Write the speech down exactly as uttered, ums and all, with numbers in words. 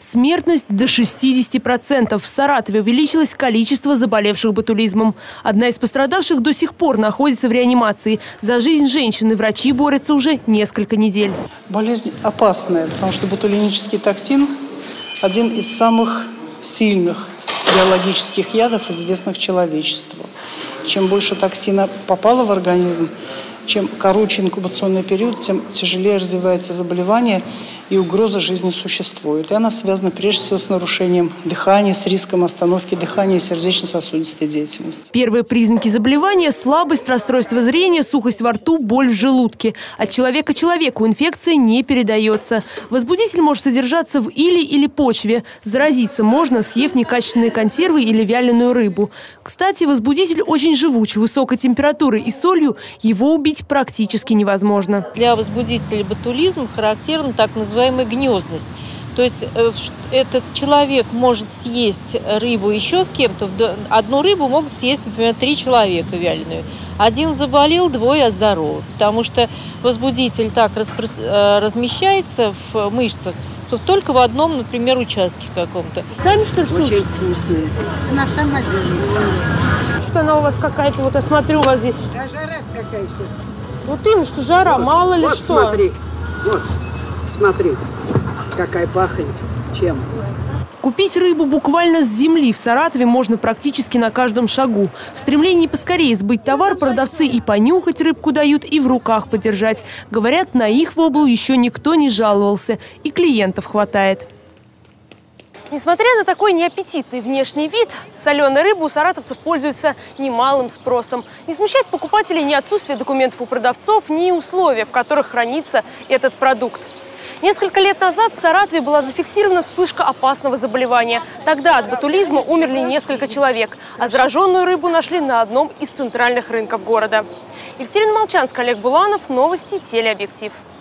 Смертность до шестидесяти процентов. В Саратове увеличилось количество заболевших ботулизмом. Одна из пострадавших до сих пор находится в реанимации. За жизнь женщины врачи борются уже несколько недель. Болезнь опасная, потому что ботулинический токсин – один из самых сильных биологических ядов, известных человечеству. Чем больше токсина попало в организм, чем короче инкубационный период, тем тяжелее развивается заболевание и угроза жизни существует. И она связана прежде всего с нарушением дыхания, с риском остановки дыхания и сердечно-сосудистой деятельности. Первые признаки заболевания – слабость, расстройство зрения, сухость во рту, боль в желудке. От человека к человеку инфекция не передается. Возбудитель может содержаться в иле или почве. Заразиться можно, съев некачественные консервы или вяленую рыбу. Кстати, возбудитель очень живуч. Высокой температурой и солью его убить практически невозможно. Для возбудителя ботулизма характерна так называемая гнездность. То есть э, этот человек может съесть рыбу еще с кем-то. Одну рыбу могут съесть, например, три человека вяленую. Один заболел, двое оздоровы. Потому что возбудитель так распро... размещается в мышцах, то только в одном, например, участке каком-то. Сами, что ли, сушите? Очень вкусные. Она сама делается. Что она у вас какая-то, вот я смотрю, у вас здесь. А жара какая сейчас? Вот именно, что жара, вот, мало ли вот, что. смотри, вот, смотри, какая пахнет, чем. Купить рыбу буквально с земли в Саратове можно практически на каждом шагу. В стремлении поскорее сбыть товар продавцы и понюхать рыбку дают, и в руках подержать. Говорят, на их воблу еще никто не жаловался, и клиентов хватает. Несмотря на такой неаппетитный внешний вид, соленая рыба у саратовцев пользуется немалым спросом. Не смущает покупателей ни отсутствие документов у продавцов, ни условия, в которых хранится этот продукт. Несколько лет назад в Саратове была зафиксирована вспышка опасного заболевания. Тогда от ботулизма умерли несколько человек, а зараженную рыбу нашли на одном из центральных рынков города. Екатерина Молчанская, Олег Буланов, новости телеобъектив.